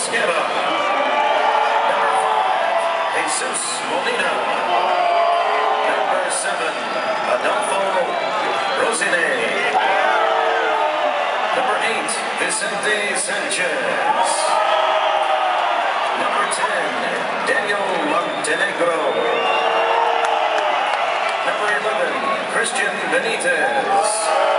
Esquerra. Number 5, Jesus Molina. Number 7, Adolfo Rosine. Number 8, Vicente Sanchez. Number 10, Daniel Montenegro. Number 11, Christian Benitez.